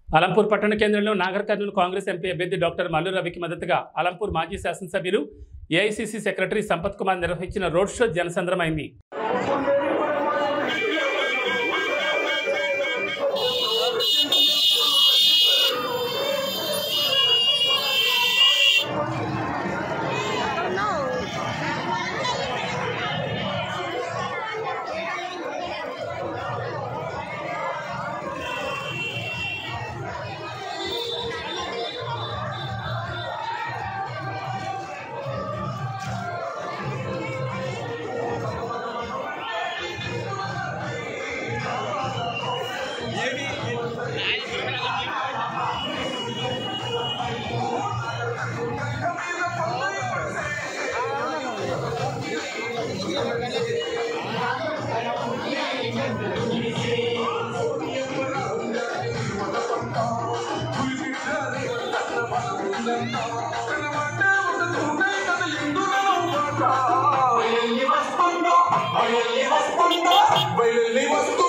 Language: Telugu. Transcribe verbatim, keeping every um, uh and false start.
అలంపూర్ పట్టణ కేంద్రంలో నాగర్ కర్నూలు కాంగ్రెస్ ఎంపీ అభ్యర్థి డాక్టర్ మల్లు రవికి మద్దతుగా అలంపూర్ మాజీ శాసనసభ్యులు ఏఐసీసీ సెక్రటరీ సంపత్ కుమార్ నిర్వహించిన రోడ్ షో జనసంద్రమైంది. Bailele was